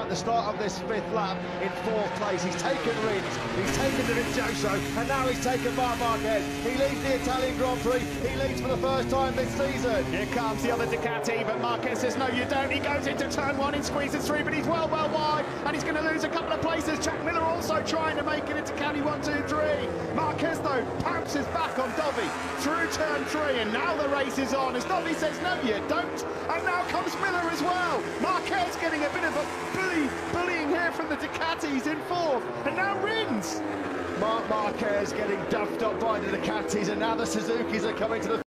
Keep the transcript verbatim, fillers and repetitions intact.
at the start of this fifth lap in fourth place. He's taken Rins, he's taken Dovizioso, and now he's taken Marc Marquez. He leads the Italian Grand Prix, he leads for the first time this season. Here comes the other Ducati, but Marquez says no you don't. He goes into turn one and squeezes through, but he's well, well wide, and he's going to lose a couple of places. Jack Miller also trying to make it into Ducati one, two, three. Marquez though pounces back on Dovi through turn three, and now the race is on as Dovi says no you don't, and now comes Miller as well. Marquez getting a bit of a bully, bullying here from the Ducatis in fourth, and now Rins. Marc Marquez getting duffed up by the Ducatis, and now the Suzukis are coming to the